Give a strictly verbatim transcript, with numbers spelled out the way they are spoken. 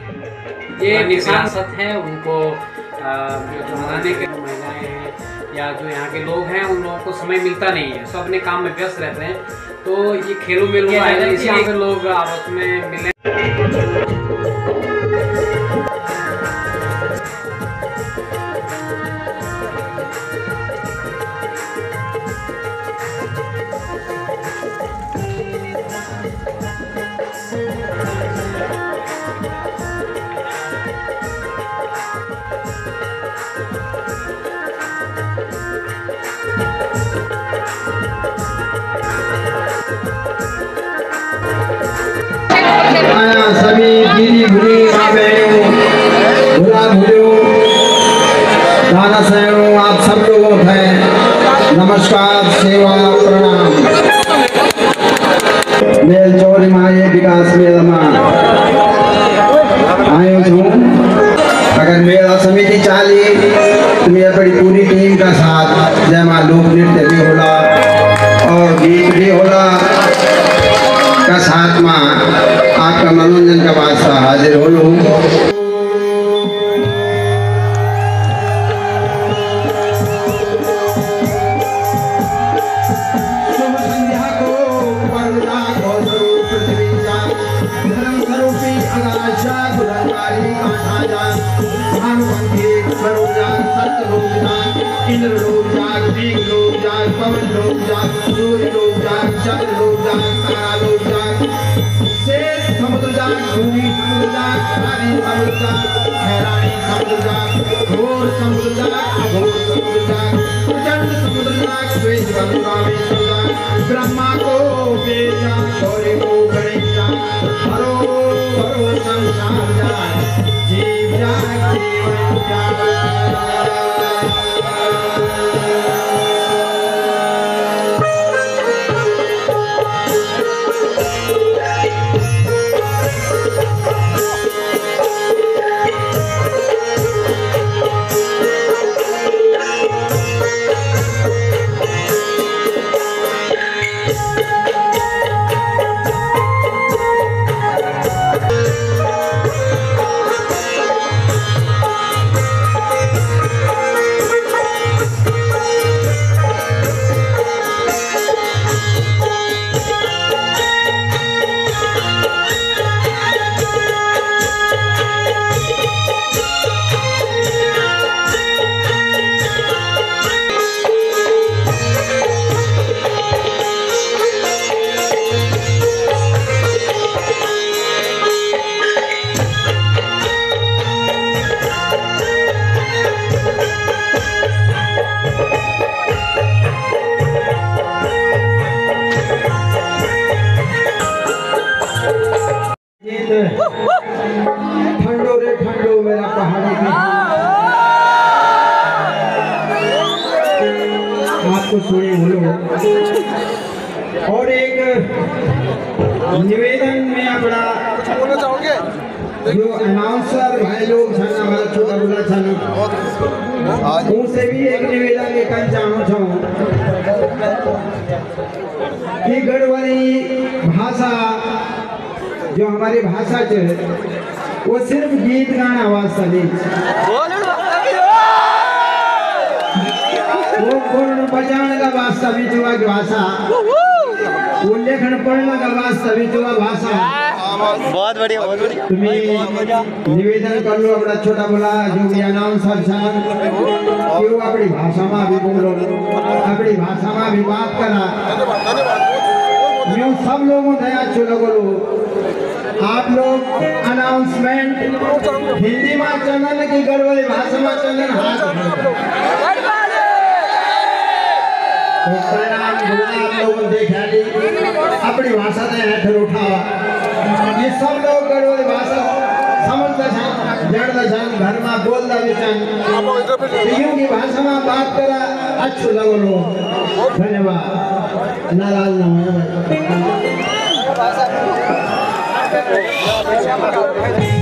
ये निशान सत है उनको जो मनाने के महिलाएं हैं या जो यहाँ के लोग हैं उन लोगों को समय मिलता नहीं है, सब अपने काम में व्यस्त रहते हैं। तो ये खेलों में इसलिए लोग आपस में मिले। सभी दीदी भूली माँ बहनों भूला भूलो दादा सहनों आप सब लोगों को नमस्कार सेवा प्रणाम। मेल चौरी माए विकास मेला में आयो हूँ। अगर मेला समिति चाली तो मेरी बड़ी पूरी टीम का साथ जयमा लोक नृत्य भी होला और गीत भी होला का साथ में आपका मनोरंजन का वास्ता हाजिर हो लूँ। इंद्र लोग जाग, मेघ लोग जाग, पवन लोग जाग, सूर्य लोग जाग, चंद्र लोग जाग, तारा लोग जाग, शेष समुद्र जाग, भूमि समुद्र जाग, पानी समुद्र जाग, हैरानी समुद्र जाग, घोर समुद्र जाग, अघोर समुद्र जाग, प्रचंड समुद्र जाग, श्वेत रामेश्वर जाग, ब्रह्मा को वेद जाग, गौरी को गणेश जाग, हरो हरो संसार जाग, जीव जाग, जीवन जाग। ठंडो रे ठंडो मेरा पहाड़ी भी आपको सुने बोलो। और एक निवेदन में अपना बोलना चाहोगे जो अनाउंसर भाई लोग छन हमारा छोटा बोला छन उनसे भी एक निवेदन लेकर चाहूँ छूँ कि गढ़वाली भाषा जो हमारी भाषा है वो सिर्फ गीत गाना वास्ता नहीं, वो पूर्ण बजाने का वास्ता भी जुआ की भाषा, वो लेखन पढ़ने का वास्ता भी जुआ भाषा। बहुत बढ़िया बहुत बढ़िया। तुम्हें निवेदन कर लो अपना छोटा बोला जो भी अनाउंसर छन कि वो अपनी भाषा में भी बोलो, अपनी भाषा में भी बात करा। यूँ सब लोगों ने अच्छे लोगों आप लोग अनाउंसमेंट हिंदी में चैनल की गढ़वाली भाषा में चैनल हाथ तो परिणाम आप लोगों देखा ली अपनी भाषा ने हेठर उठावा। ये सब लोग गढ़वाली भाषा समझते छन जानते छन घर में बोलता भी छन यूँ की भाषा में बात करा अच्छे लगो। धन्यवाद। नाराज ना हो।